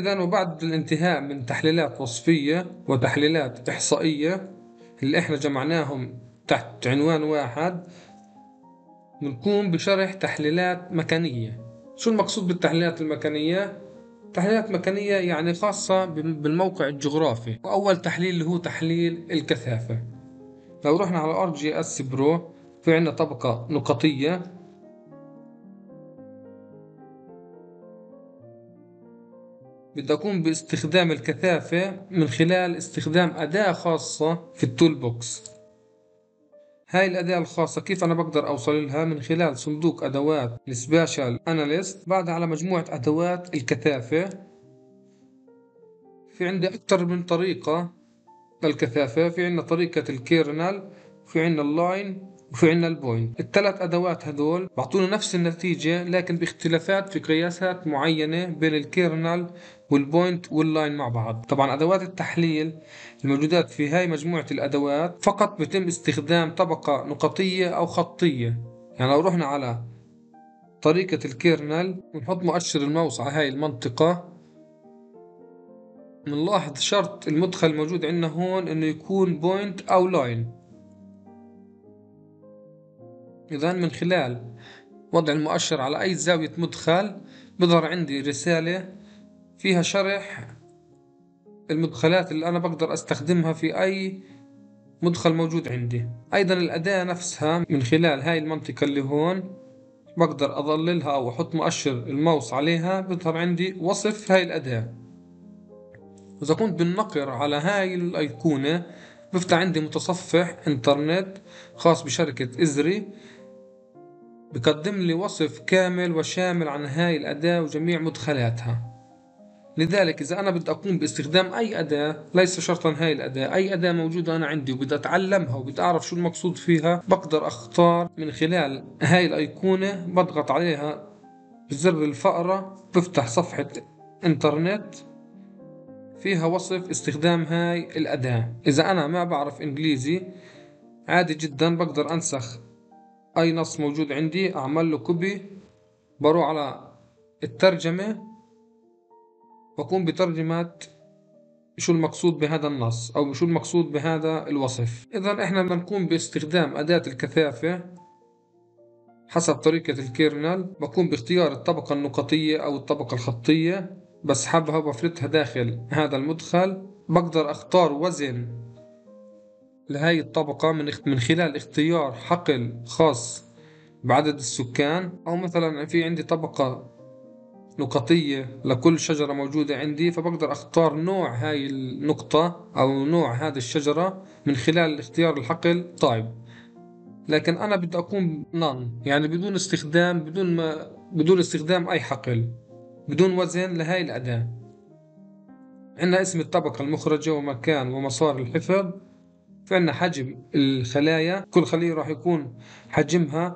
إذا وبعد الانتهاء من تحليلات وصفية وتحليلات إحصائية اللي إحنا جمعناهم تحت عنوان واحد، بنقوم بشرح تحليلات مكانية. شو المقصود بالتحليلات المكانية؟ تحليلات مكانية يعني خاصة بالموقع الجغرافي. وأول تحليل اللي هو تحليل الكثافة. لو رحنا على ArcGIS Pro في عندنا طبقة نقطية، بدي أقوم باستخدام الكثافة من خلال استخدام أداة خاصة في التول بوكس. هاي الأداة الخاصة كيف أنا بقدر أوصل لها؟ من خلال صندوق أدوات السبيشال أناليست. بعد على مجموعة أدوات الكثافة. في عندي أكثر من طريقة للكثافة. في عندنا طريقة الكيرنل، وفي عندنا اللاين، وفي عندنا البوينت. الثلاث أدوات هذول بعطونا نفس النتيجة لكن باختلافات في قياسات معينة بين الكيرنل والبوينت واللاين مع بعض. طبعا أدوات التحليل الموجودات في هاي مجموعة الأدوات فقط بيتم استخدام طبقة نقطية أو خطية. يعني لو رحنا على طريقة الكيرنل ونحط مؤشر الماوس على هاي المنطقة، بنلاحظ شرط المدخل الموجود عندنا هون انه يكون بوينت او لاين. اذا من خلال وضع المؤشر على اي زاوية مدخل بظهر عندي رسالة فيها شرح المدخلات اللي انا بقدر استخدمها في اي مدخل موجود عندي. ايضا الاداة نفسها من خلال هاي المنطقة اللي هون بقدر اظللها او احط مؤشر الماوس عليها، بظهر عندي وصف هاي الاداة. إذا كنت بالنقر على هاي الأيقونة بفتح عندي متصفح إنترنت خاص بشركة إزري، بقدم لي وصف كامل وشامل عن هاي الأداة وجميع مدخلاتها. لذلك إذا أنا بدي أقوم باستخدام أي أداة، ليس شرطا هاي الأداة، أي أداة موجودة أنا عندي وبدي أتعلمها وبدي أعرف شو المقصود فيها، بقدر أختار من خلال هاي الأيقونة، بضغط عليها بزر الفأرة، بفتح صفحة إنترنت فيها وصف استخدام هاي الأداة. إذا أنا ما بعرف إنجليزي عادي جدا بقدر أنسخ أي نص موجود عندي، أعمل له كوبي، بروح على الترجمة وأقوم بترجمة شو المقصود بهذا النص أو شو المقصود بهذا الوصف. إذا إحنا بدنا نقوم باستخدام أداة الكثافة حسب طريقة الكيرنل. بقوم باختيار الطبقة النقطية أو الطبقة الخطية، بسحبها وبفردها داخل هذا المدخل. بقدر أختار وزن لهي الطبقة من خلال اختيار حقل خاص بعدد السكان، أو مثلا في عندي طبقة نقطية لكل شجرة موجودة عندي، فبقدر أختار نوع هاي النقطة أو نوع هذه الشجرة من خلال اختيار الحقل طيب. لكن أنا بدي أقوم نون، يعني بدون استخدام بدون استخدام أي حقل، بدون وزن لهاي الأداة. عندنا اسم الطبقة المخرجة ومكان ومسار الحفظ. في عندنا حجم الخلايا، كل خلية راح يكون حجمها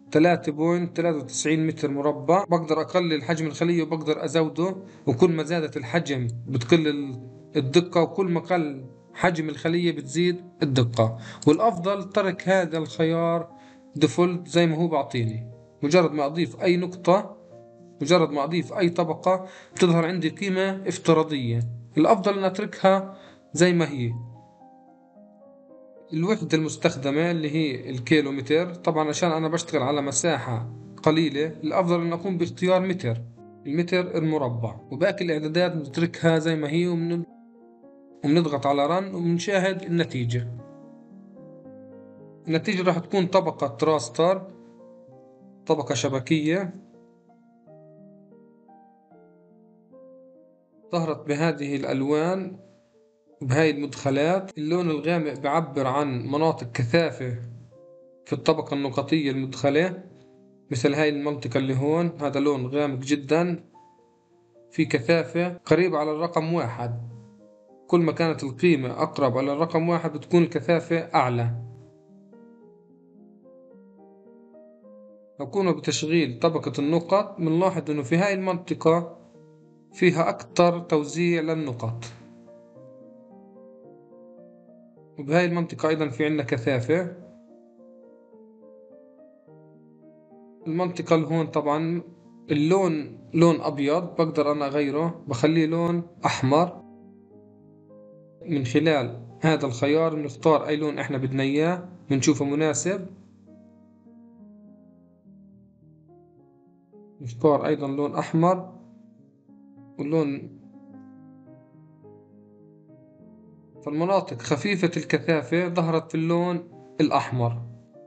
3.93 متر مربع. بقدر أقلل حجم الخلية وبقدر أزوده، وكل ما زادت الحجم بتقل الدقة، وكل ما قل حجم الخلية بتزيد الدقة. والأفضل ترك هذا الخيار ديفولت زي ما هو بعطيني. مجرد ما أضيف أي نقطة، مجرد ما أضيف أي طبقة بتظهر عندي قيمة افتراضية. الأفضل أن أتركها زي ما هي. الوحدة المستخدمة اللي هي الكيلومتر. طبعا عشان أنا بشتغل على مساحة قليلة الأفضل أن أقوم باختيار متر، المتر المربع. وباقي الإعدادات بنتركها زي ما هي، وبنضغط على رن وبنشاهد النتيجة. النتيجة راح تكون طبقة راستر، طبقة شبكية، ظهرت بهذه الألوان بهاي المدخلات. اللون الغامق بعبر عن مناطق كثافة في الطبقة النقطية المدخلة، مثل هاي المنطقة اللي هون، هذا لون غامق جدا في كثافة قريبة على الرقم 1. كل ما كانت القيمة أقرب على الرقم 1 بتكون الكثافة أعلى. لو قمنا بتشغيل طبقة النقط بنلاحظ إنه في هاي المنطقة فيها أكثر توزيع للنقط، وبهاي المنطقة أيضا في عندنا كثافة. المنطقة اللي هون طبعا اللون لون أبيض، بقدر أنا أغيره بخليه لون أحمر. من خلال هذا الخيار بنختار أي لون إحنا بدنا إياه بنشوفه مناسب. نختار أيضا لون أحمر، واللون فالمناطق خفيفة الكثافة ظهرت في اللون الأحمر.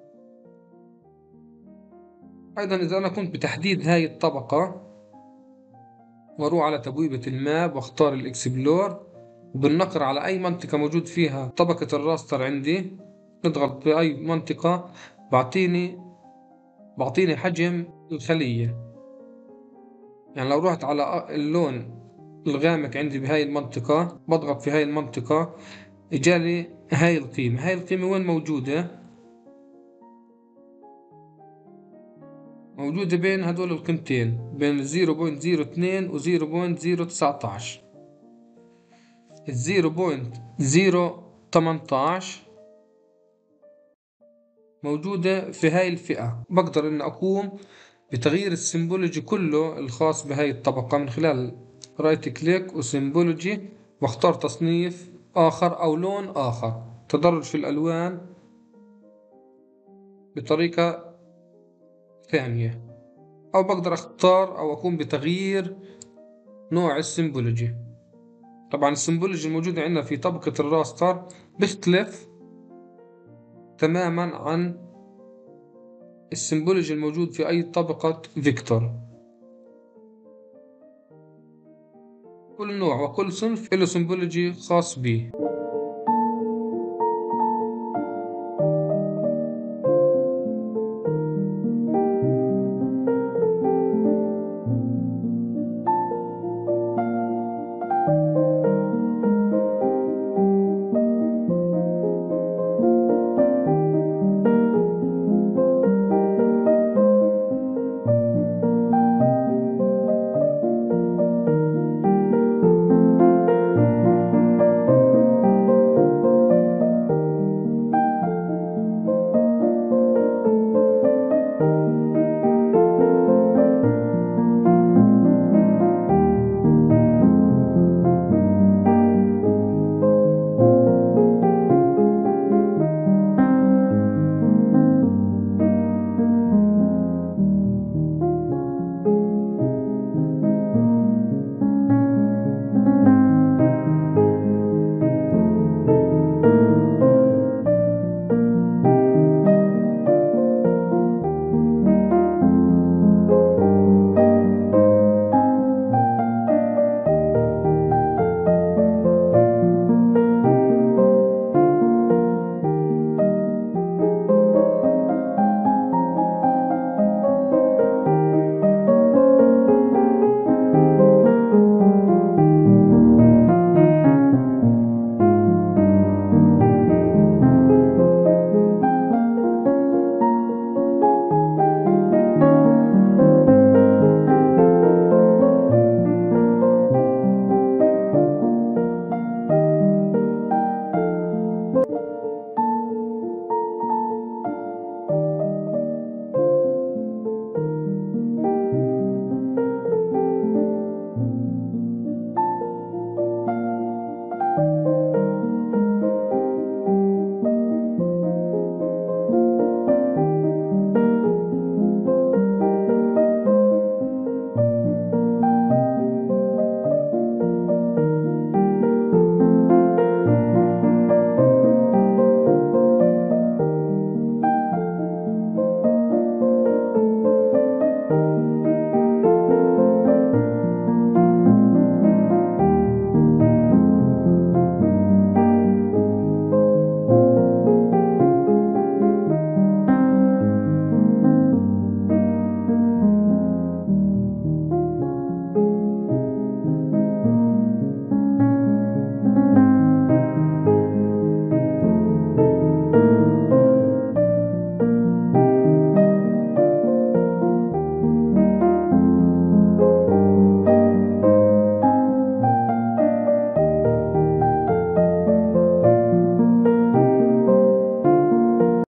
أيضا إذا أنا كنت بتحديد هاي الطبقة، وأروح على تبويبة الماب واختار الإكسبلور، وبالنقر على أي منطقة موجود فيها طبقة الراستر عندي، نضغط بأي منطقة بعطيني حجم الخلية. يعني لو رحت على اللون الغامق عندي بهاي المنطقة، بضغط في هاي المنطقة، إجالي هاي القيمة. هاي القيمة وين موجودة؟ موجودة بين هدول القيمتين، بين 0.02 و 0.019. 0.018 موجودة في هاي الفئة. بقدر إن أقوم بتغيير السيمبولوجي كله الخاص بهاي الطبقة من خلال رايت كليك وسيمبولوجي، واختار تصنيف آخر أو لون آخر، تدرج في الألوان بطريقة ثانية. أو بقدر أختار أو أقوم بتغيير نوع السيمبولوجي. طبعا السيمبولوجي الموجودة عندنا في طبقة الراستر بيختلف تماما عن السيمبولوجي الموجود في أي طبقة فيكتور. كل نوع وكل صنف له سيمبولوجي خاص به.